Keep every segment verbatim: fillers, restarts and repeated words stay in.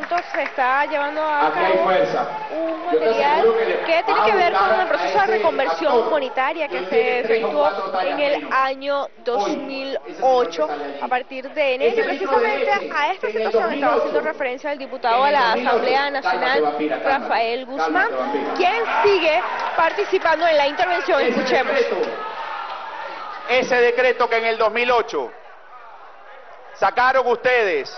momento se está llevando a Aquí hay cabo fuerza. un Yo te material aseguro que le que tiene va que a ver con gustar el proceso a de ese reconversión actor humanitaria que que se tiene tres o efectuó cuatro tallas en el menos. año dos mil ocho a partir de enero. Ese Y litro de precisamente leche a esta que en el situación estaba haciendo dos mil ocho, referencia el que diputado en a el la dos mil ocho, Asamblea cálmate, Nacional, vampira, cálmate, Rafael Guzmán, cálmate, vampira. quien sigue participando en la intervención. Ese Escuchemos. decreto, Ese decreto que en el dos mil ocho sacaron ustedes.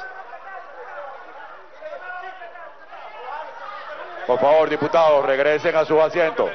Por favor, diputados, regresen a sus asientos.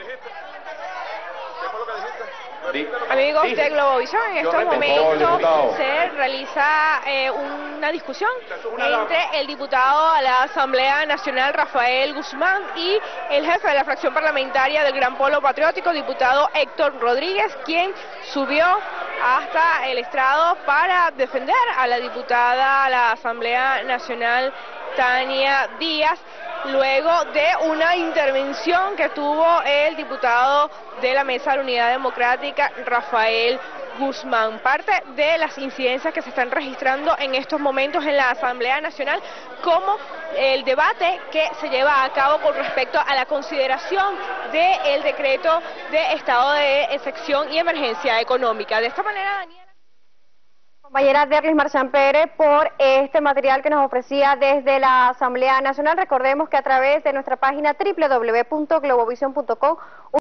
Amigos Dije. de Globovisión, en Yo estos repetí. momentos Por favor, diputado. se realiza eh, una discusión entre el diputado a la Asamblea Nacional, Rafael Guzmán, y el jefe de la fracción parlamentaria del Gran Polo Patriótico, diputado Héctor Rodríguez, quien subió hasta el estrado para defender a la diputada a la Asamblea Nacional, Tania Díaz, luego de una intervención que tuvo el diputado de la Mesa de la Unidad Democrática, Rafael Guzmán. Parte de las incidencias que se están registrando en estos momentos en la Asamblea Nacional, como el debate que se lleva a cabo con respecto a la consideración del decreto de estado de excepción y emergencia económica. De esta manera, Daniela. Compañera Derlis Marchán Pérez, por este material que nos ofrecía desde la Asamblea Nacional. Recordemos que a través de nuestra página doble u doble u doble u punto globovision punto com